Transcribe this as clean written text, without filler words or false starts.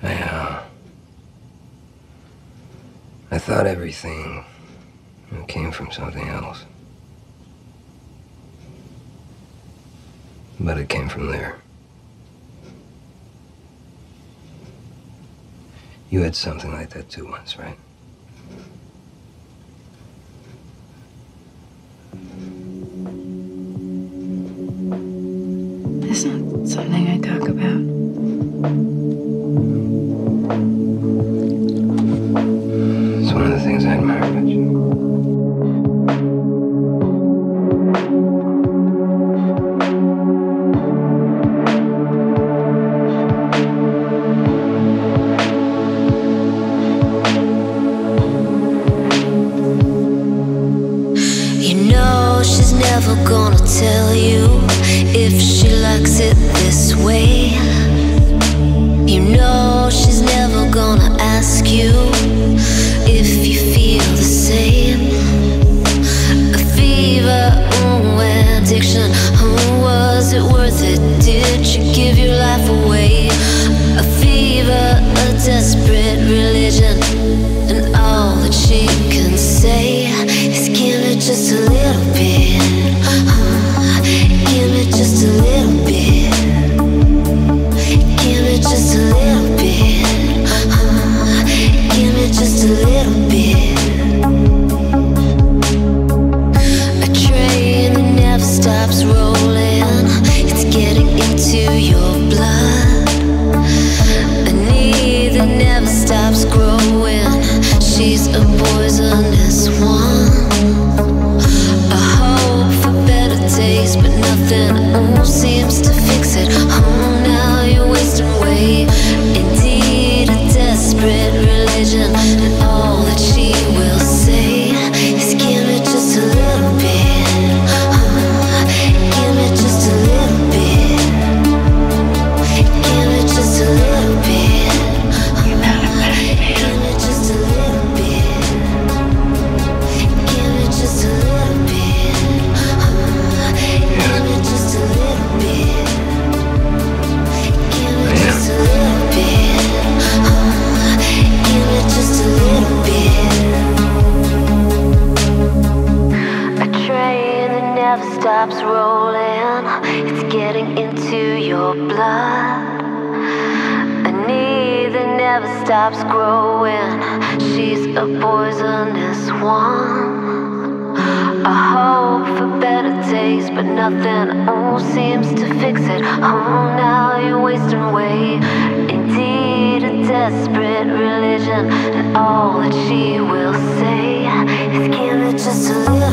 I thought everything came from something else. But it came from there. You had something like that too once, right? That's not something I talk about. It's one of the things I admire about you. She's never gonna tell you if she likes it this way. You know she's never gonna ask you if you feel the same. A fever, addiction, was it worth it? Did you give your life away? A fever, a desperate religion, and all that she can say is give it just a little bit. Give it just a little bit. Give it just a little bit. Give it just a little bit. A train that never stops rolling, it's getting into your blood. A need that never stops growing, she's a poisonous one. A hope for better days, but nothing seems to fix it. Oh, now you're wasting away. Indeed, a desperate religion, and all that she will say is give it just a little bit. Give it just a little bit. Give it just a little bit. You're not a bad man. Give it just a little bit. Give it just a little bit. Give it just a little bit. Give it just a little bit. Give it just a little bit. A train that never stops rolling, it's getting into your blood. A need that never stops growing, she's a poisonous one. A hope for better days, but nothing seems to fix it. Oh, now you're wasting away. Indeed, a desperate religion, and all that she will say is give it just a little